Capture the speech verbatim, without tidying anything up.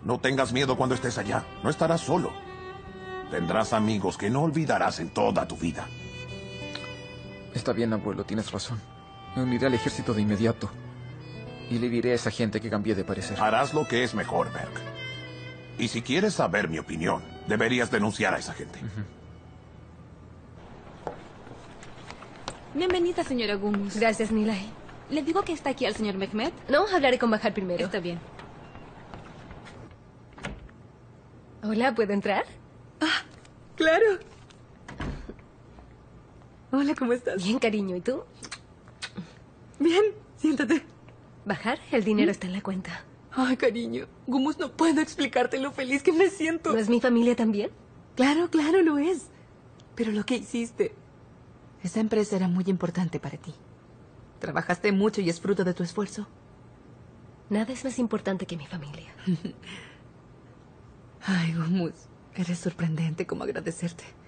No tengas miedo cuando estés allá. No estarás solo. Tendrás amigos que no olvidarás en toda tu vida. Está bien, abuelo, tienes razón. Me uniré al ejército de inmediato. Y le diré a esa gente que cambié de parecer. Harás lo que es mejor, Berg. Y si quieres saber mi opinión, deberías denunciar a esa gente. Uh-huh. Bienvenida, señora Gumus. Gracias, Nilay. ¿Le digo que está aquí al señor Mehmet? No, hablaré con Bahar primero. Está bien. Hola, ¿puedo entrar? Ah, claro. Hola, ¿cómo estás? Bien, cariño. ¿Y tú? Bien, siéntate. Bahar, el dinero ¿Mm? está en la cuenta. Ay, cariño. Gumus, no puedo explicarte lo feliz que me siento. ¿No es mi familia también? Claro, claro, lo es. Pero lo que hiciste... Esa empresa era muy importante para ti. Trabajaste mucho y es fruto de tu esfuerzo. Nada es más importante que mi familia. Ay, Gumus, eres sorprendente. ¿Cómo agradecerte?